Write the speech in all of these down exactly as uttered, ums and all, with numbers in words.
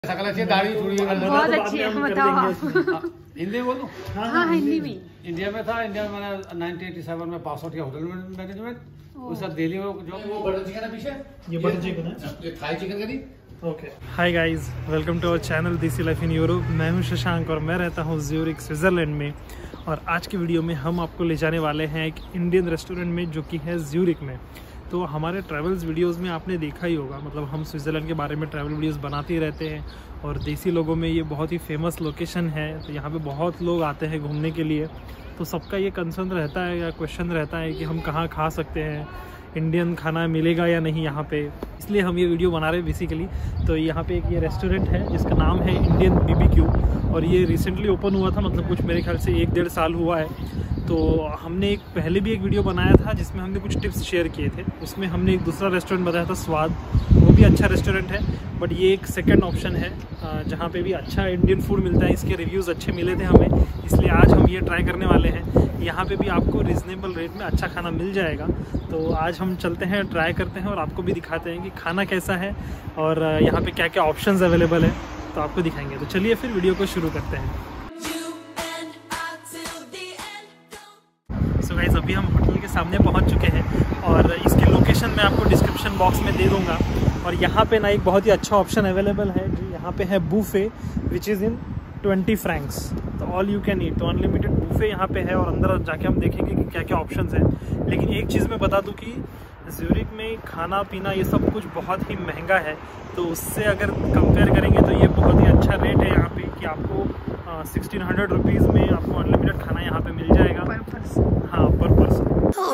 दाढ़ी बहुत अच्छी है, बताओ आप। हिंदी में बोलो। हाँ हिंदी में। इंडिया में था, इंडिया में मैंने नाइनटीन एटी सेवन में पास आउट किया होटल मैनेजमेंट। उस दिल्ली में जो वो बटर चिकन है पीछे, ये बटर चिकन है, ये Thai chicken curry. Okay, hi guys, welcome to our channel desi life in Europe. मैं हूं शशांक और मैं रहता हूं ज्यूरिख स्विट्ज़रलैंड में। और आज की वीडियो में हम आपको ले जाने वाले हैं एक इंडियन रेस्टोरेंट में जो कि है ज्यूरिख में। तो हमारे ट्रैवल्स वीडियोस में आपने देखा ही होगा, मतलब हम स्विट्ज़रलैंड के बारे में ट्रैवल वीडियोस बनाते ही रहते हैं और देसी लोगों में ये बहुत ही फेमस लोकेशन है। तो यहाँ पे बहुत लोग आते हैं घूमने के लिए, तो सबका ये कंसर्न रहता है या क्वेश्चन रहता है कि हम कहाँ खा सकते हैं, इंडियन खाना मिलेगा या नहीं यहाँ पे। इसलिए हम ये वीडियो बना रहे हैं बेसिकली। तो यहाँ पे एक ये रेस्टोरेंट है जिसका नाम है इंडियन बीबीक्यू और ये रिसेंटली ओपन हुआ था, मतलब कुछ मेरे ख्याल से एक डेढ़ साल हुआ है। तो हमने एक पहले भी एक वीडियो बनाया था जिसमें हमने कुछ टिप्स शेयर किए थे। उसमें हमने एक दूसरा रेस्टोरेंट बताया था स्वाद, वो भी अच्छा रेस्टोरेंट है, बट ये एक सेकंड ऑप्शन है जहाँ पे भी अच्छा इंडियन फूड मिलता है। इसके रिव्यूज़ अच्छे मिले थे हमें, इसलिए आज हम ये ट्राई करने वाले हैं। यहाँ पे भी आपको रिजनेबल रेट में अच्छा खाना मिल जाएगा। तो आज हम चलते हैं, ट्राई करते हैं और आपको भी दिखाते हैं कि खाना कैसा है और यहाँ पे क्या क्या ऑप्शंस अवेलेबल है, तो आपको दिखाएंगे। तो चलिए फिर वीडियो को शुरू करते हैं। सो गाइस, अभी हम होटल के सामने पहुंच चुके हैं और इसकी लोकेशन मैं आपको डिस्क्रिप्शन बॉक्स में दे दूंगा। और यहाँ पे ना एक बहुत ही अच्छा ऑप्शन अवेलेबल है जो यहाँ पे है buffet, which is in twenty francs. तो ऑल यू कैन ईट, तो अनलिमिटेड बूफे यहाँ पे है और अंदर जाके हम देखेंगे कि क्या क्या ऑप्शंस हैं। लेकिन एक चीज़ मैं बता दूँ कि ज्यूरिख में खाना पीना ये सब कुछ बहुत ही महंगा है, तो उससे अगर कंपेयर करेंगे तो ये बहुत ही अच्छा रेट है यहाँ पे कि आपको सिक्सटीन हंड्रेड रुपीज़ में आपको अनलिमिटेड खाना यहाँ पे मिल जाएगा पर पर्सन। हाँ, पर पर्सन।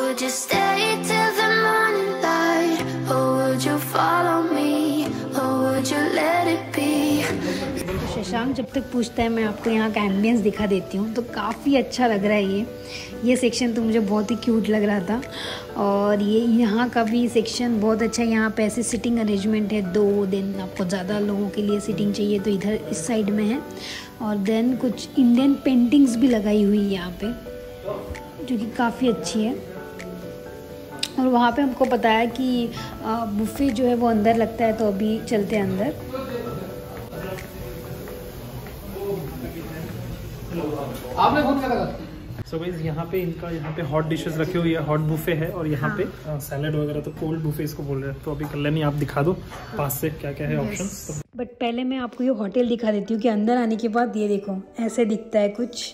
शशांक जब तक पूछता है मैं आपको यहाँ का एम्बियंस दिखा देती हूँ। तो काफ़ी अच्छा लग रहा है ये ये सेक्शन तो मुझे बहुत ही क्यूट लग रहा था। और ये यहाँ का भी सेक्शन बहुत अच्छा है। यहाँ पे ऐसे सिटिंग अरेंजमेंट है, दो दिन आपको ज़्यादा लोगों के लिए सिटिंग चाहिए तो इधर इस साइड में है। और देन कुछ इंडियन पेंटिंग्स भी लगाई हुई है यहाँ पे जो कि काफ़ी अच्छी है। और वहाँ पे हमको बताया कि बुफे जो है वो अंदर लगता है, तो अभी चलते हैं अंदर। आपने फोन क्या लगा? सो गाइस, यहाँ पे इनका यहाँ पे हॉट डिशेस रखी हुई है, हॉट बुफे है और यहाँ हाँ। पे सैलेड वगैरह, तो कोल्ड बुफे इसको बोल रहे हैं। तो अभी कल्याणी आप दिखा दो पास से क्या क्या है ऑप्शन। बट पहले मैं आपको ये होटल दिखा देती हूँ कि अंदर आने के बाद ये देखो ऐसे दिखता है कुछ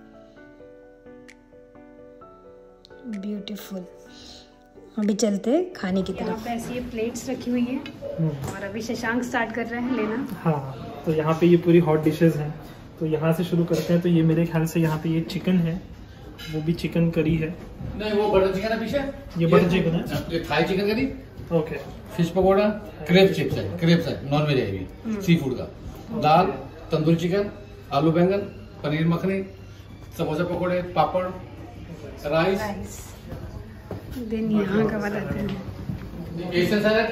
ब्यूटीफुल। अभी चलते हैं खाने की तरफ। यहाँ पे ऐसी ये प्लेट्स रखी हुई है और अभी शशांक स्टार्ट कर रहे हैं लेना। हाँ, तो यहाँ पे ये पूरी हॉट डिशेस हैं, तो यहाँ से शुरू करते हैं। तो ये मेरे ख्याल से यहाँ पे ये चिकन है, वो भी चिकन करी है। नहीं, वो बटर चिकन है पीछे, ये बटर चिकन है, ये Thai chicken curry. Okay, fish pakora, crepe chips है, क्रेप्स है, नॉन वेज है ये, सी फूड का। दाल, तंदूरी चिकन, आलू बैंगन, पनीर मखनी, समोसा पकौड़े, पापड़, राइस। देन यहाँ का बताते हैं एशियन सैलेड।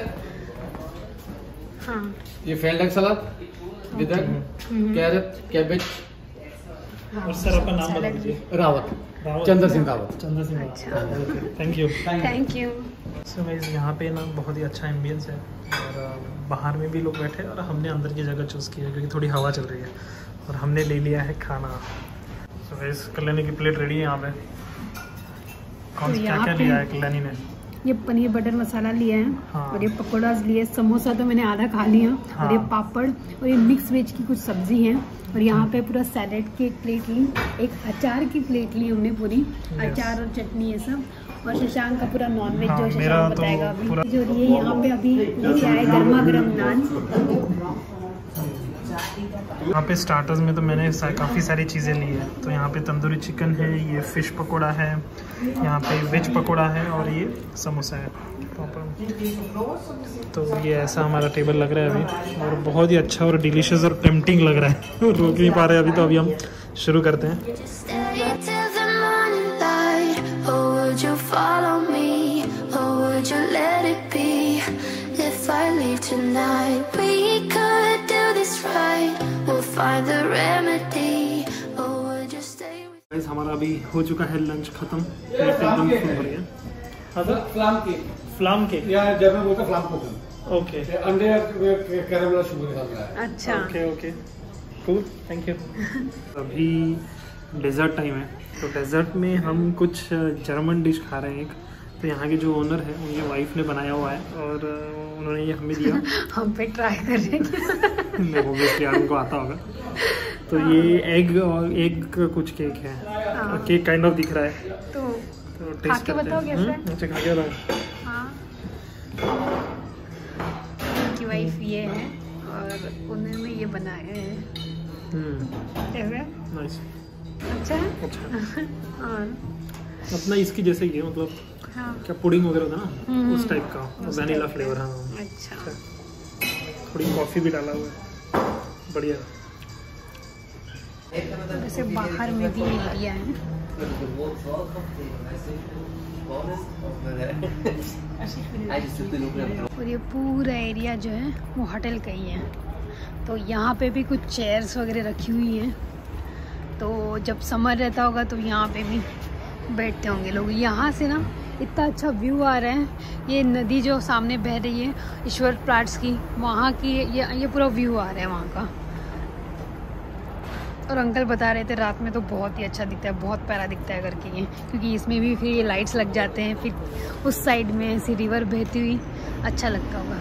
हाँ, ये failed egg salad with carrot, cabbage. और सर आपका नाम बता दीजिए। Rawat, Chandra Singh Rawat. Chandra Singh Rawat, thank you thank you. So guys, यहाँ पे ना बहुत ही अच्छा एम्बियंस है और बाहर में भी लोग बैठे हैं और हमने अंदर की जगह चूज़ की है क्योंकि थोड़ी हवा चल रही है और हमने ले लिया है खाना। सो गाइस, कल्याणी की प्लेट रेडी है यहाँ पे। कौन तो क्या क्या लिया है कल्याणी ने? ये पनीर बटर मसाला लिया है। हाँ। और ये पकौड़ा लिए, समोसा तो मैंने आधा खा लिया। हाँ। और ये पापड़ और ये मिक्स वेज की कुछ सब्जी है। और यहाँ पे पूरा सैलेड की एक प्लेट ली, एक अचार की प्लेट ली हमने पूरी, अचार और चटनी ये सब। और शशांक का पूरा नॉनवेज हाँ, जो शशांक तो बताएगा अभी। जो ये यहाँ पे अभी लेके आए गर्मा गर्म नान। यहाँ पे स्टार्टर्स में तो मैंने सा, काफ़ी सारी चीज़ें ली है। तो यहाँ पे तंदूरी चिकन है, ये फ़िश पकोड़ा है, यहाँ पे वेज पकोड़ा है और ये समोसा है। तो ये ऐसा हमारा टेबल लग रहा है अभी और बहुत ही अच्छा और डिलीशियस और टेम्पटिंग लग रहा है। रोक नहीं पा रहे अभी, तो अभी हम शुरू करते हैं। हमारा अभी हो चुका है लंच खत्म, एकदम फुल हो गया। फ्लाम केक, फ्लाम केक या जब मैं बोलता फ्लाम कोक। ओके ये अंडे कैरमल शुगर के साथ बनाया है। अच्छा okay okay cool, thank you. अभी डेजर्ट टाइम है, तो डेजर्ट में हम कुछ जर्मन डिश खा रहे हैं एक। तो यहाँ के जो ओनर है उनकी वाइफ ने बनाया हुआ है और उन्होंने ये हमें दिया। हम पे ट्राई कर रहे हैं। मैं ऑब्वियसली यार उनको आता होगा। तो ये एग और एग कुछ केक है, हाँ। केक काइंड ऑफ दिख रहा है, तो तो खा टेस्ट के करते बताओ हैं। कैसा है? हम्म, अच्छा खा के बताओ। हाँ, उनकी वाइफ ये है और उन्होंने ये बनाया है। हम्म कैसा? नाइस, अच्छा है? अच्छा और अपना इसकी जैसे ही है, मतलब हाँ, क्या पुडिंग वगैरह होता है ना हम्म, उस टाइप का, उस वैनिला टाइप फ्लेवर। का। हाँ अच्छा, थोड़ी कॉफ़ी भी डाला हुआ है, बढ़िया। वैसे बाहर में भी एरिया है। और ये पूरा एरिया जो है वो होटल का ही है। तो यहाँ पे भी कुछ चेयर्स वगैरह रखी हुई हैं, तो जब समर रहता होगा तो यहाँ पे भी बैठते होंगे लोग। यहाँ से ना इतना अच्छा व्यू आ रहा है, ये नदी जो सामने बह रही है ईश्वर प्लाट्स की, वहाँ की ये ये पूरा व्यू आ रहा है वहाँ का। और अंकल बता रहे थे रात में तो बहुत ही अच्छा दिखता है, बहुत प्यारा दिखता है करके ये, क्योंकि इसमें भी फिर ये लाइट्स लग जाते हैं, फिर उस साइड में ऐसी रिवर बहती हुई अच्छा लगता होगा।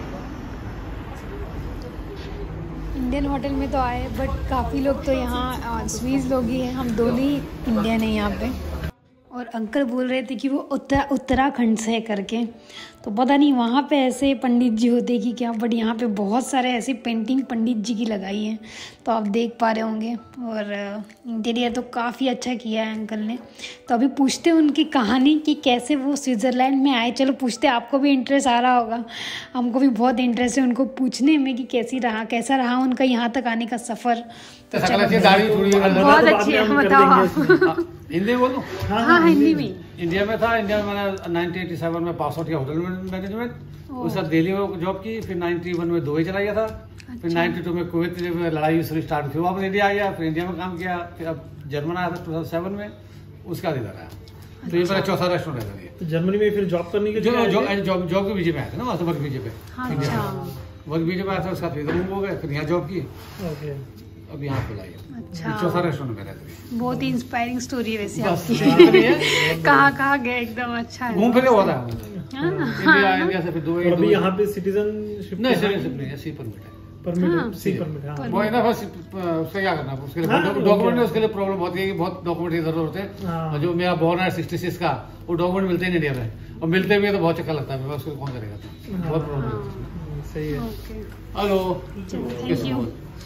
इंडियन होटल में तो आए, बट काफ़ी लोग तो यहाँ स्वीज लोग ही हैं, हम दोनों ही इंडियन हैं यहाँ पे। और अंकल बोल रहे थे कि वो उत्तरा उत्तराखंड से है करके, तो पता नहीं वहाँ पे ऐसे पंडित जी होते कि क्या, बट यहाँ पे बहुत सारे ऐसी पेंटिंग पंडित जी की लगाई हैं, तो आप देख पा रहे होंगे। और इंटीरियर तो काफ़ी अच्छा किया है अंकल ने। तो अभी पूछते हैं उनकी कहानी कि कैसे वो स्विट्ज़रलैंड में आए। चलो पूछते, आपको भी इंटरेस्ट आ रहा होगा, हमको भी बहुत इंटरेस्ट है उनको पूछने में कि कैसी रहा कैसा रहा उनका यहाँ तक आने का सफ़र। तो दाढ़ी थोड़ी बहुत अच्छी है, बताओ आप। हिंदी बोलो। हाँ हाँ हिंदी में। इंडिया में था, इंडिया में मैंने नाइनटीन एटी सेवन में पास आउट किया होटल मैनेजमेंट, उसके बाद दिल्ली में जॉब की, फिर नाइनटी वन में दुबई चला गया था, फिर नाइनटी टू में कुवैत में लड़ाई स्टार्ट हुई, वापस इंडिया आ गया, फिर इंडिया में काम किया, फिर अब जर्मन आया था टू थाउजेंड सेवन में, उसका इधर आया। तो ये मेरा चौथा रेस्टोरेंट है। तो जर्मनी में फिर जॉब करने के लिए जॉब जॉब के वीजे में आया था ना, वहाँ से वर्क वीजे पे, वर्क वीजे में आया था, उसका फिर हो गया, फिर यहाँ जॉब की, अब यहाँ पे लाई। अच्छा, चौथा रेस्टोरेंट मेरा। बहुत ही इंस्पायरिंग स्टोरी है वैसे आपकी। कहाँ कहाँ गए, एकदम अच्छा है, घूम फिर हुआ था इंडिया इंडिया से फिर दुबई। अभी यहाँ पे सिटीजनशिप नहीं, सिटीजनशिप नहीं है, सी परमिट है। Permit, C permit. हाँ, वो है ना, बस उससे क्या करना, उसके लिए डॉक्यूमेंट, उसके लिए प्रॉब्लम होती है कि बहुत डॉक्यूमेंट इधर होते हैं। जो मेरा बॉर्न है सिक्सटी सिक्स का, वो डॉक्यूमेंट मिलते हैं इंडिया में, और मिलते भी तो बहुत चक्कर लगता है, उसको कौन करेगा, बहुत प्रॉब्लम। सही है। Hello, thank you.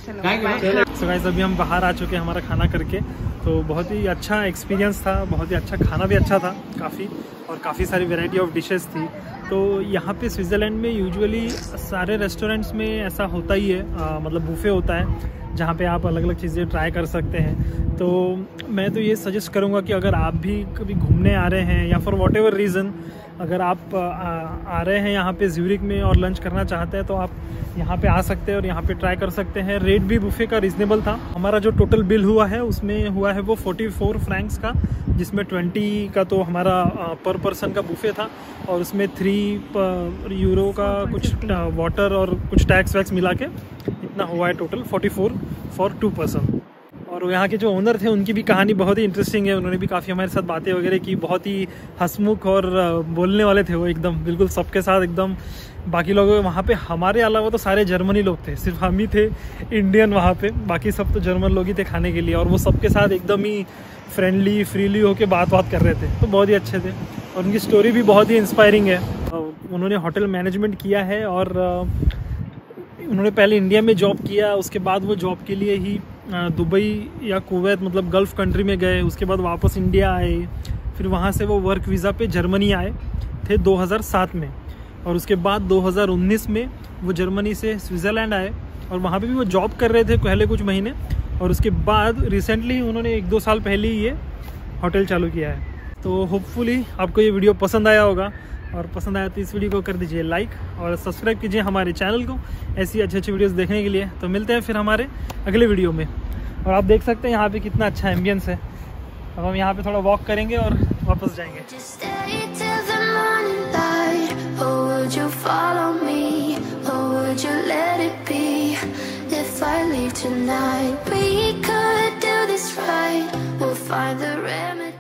So guys अभी हम बाहर आ चुके हैं हमारा खाना करके, तो बहुत ही अच्छा एक्सपीरियंस था, बहुत ही अच्छा खाना भी अच्छा था काफ़ी, और काफ़ी सारी वैरायटी ऑफ डिशेस थी। तो यहाँ पे स्विट्ज़रलैंड में यूजुअली सारे रेस्टोरेंट्स में ऐसा होता ही है, आ, मतलब बुफे होता है जहाँ पे आप अलग अलग चीज़ें ट्राई कर सकते हैं। तो मैं तो ये सजेस्ट करूँगा कि अगर आप भी कभी घूमने आ रहे हैं या फॉर वॉट एवर रीज़न अगर आप आ, आ रहे हैं यहाँ पे ज्यूरिक में और लंच करना चाहते हैं, तो आप यहाँ पे आ सकते हैं और यहाँ पे ट्राई कर सकते हैं। रेट भी बुफे का रीजनेबल था। हमारा जो टोटल बिल हुआ है उसमें हुआ है वो चौवालीस फ्रैंक्स का, जिसमें बीस का तो हमारा पर पर्सन का बुफे था, और उसमें थ्री यूरो का कुछ वाटर और कुछ टैक्स वैक्स मिला के इतना हुआ है टोटल चौवालीस फॉर टू पर्सन। और यहाँ के जो ओनर थे उनकी भी कहानी बहुत ही इंटरेस्टिंग है, उन्होंने भी काफ़ी हमारे साथ बातें वगैरह की, बहुत ही हंसमुख और बोलने वाले थे वो एकदम, बिल्कुल सबके साथ एकदम। बाकी लोग वहाँ पे हमारे अलावा तो सारे जर्मनी लोग थे, सिर्फ हम ही थे इंडियन वहाँ पे, बाकी सब तो जर्मन लोग ही थे खाने के लिए, और वो सबके साथ एकदम ही फ्रेंडली फ्रीली होके बात बात कर रहे थे, तो बहुत ही अच्छे थे। और उनकी स्टोरी भी बहुत ही इंस्पायरिंग है। उन्होंने होटल मैनेजमेंट किया है और उन्होंने पहले इंडिया में जॉब किया, उसके बाद वो जॉब के लिए ही दुबई या कुवैत मतलब गल्फ़ कंट्री में गए, उसके बाद वापस इंडिया आए, फिर वहाँ से वो वर्क वीज़ा पे जर्मनी आए थे दो हज़ार सात में, और उसके बाद दो हज़ार उन्नीस में वो जर्मनी से स्विट्ज़रलैंड आए, और वहाँ पे भी वो जॉब कर रहे थे पहले कुछ महीने, और उसके बाद रिसेंटली उन्होंने एक दो साल पहले ही ये होटल चालू किया है। तो होपफुली आपको ये वीडियो पसंद आया होगा, और पसंद आया तो इस वीडियो को कर दीजिए लाइक और सब्सक्राइब कीजिए हमारे चैनल को ऐसी अच्छी अच्छी वीडियोस देखने के लिए। तो मिलते हैं फिर हमारे अगले वीडियो में। और आप देख सकते हैं यहाँ पे कितना अच्छा एम्बियंस है। अब हम यहाँ पे थोड़ा वॉक करेंगे और वापस जाएंगे। would you let it be? If I leave tonight, we could do this right. We'll find the remedy.